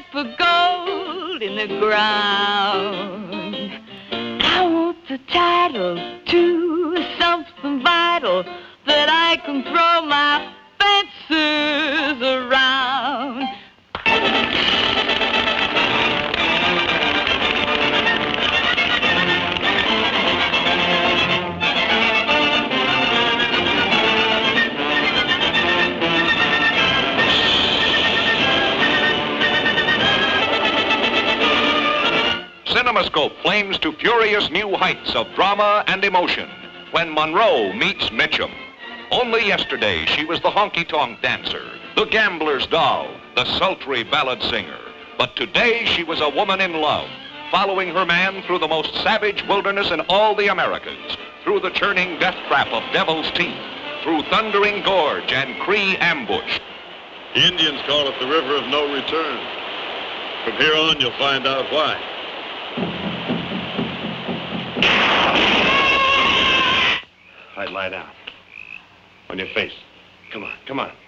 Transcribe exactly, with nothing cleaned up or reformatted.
for gold in the ground. I want the title to something vital that I can throw my fences around. CinemaScope flames to furious new heights of drama and emotion when Monroe meets Mitchum. Only yesterday, she was the honky-tonk dancer, the gambler's doll, the sultry ballad singer. But today, she was a woman in love, following her man through the most savage wilderness in all the Americas, through the churning death trap of Devil's Teeth, through Thundering Gorge and Cree Ambush. The Indians call it the River of No Return. From here on, you'll find out why. All right, lie down. On your face. Come on, come on.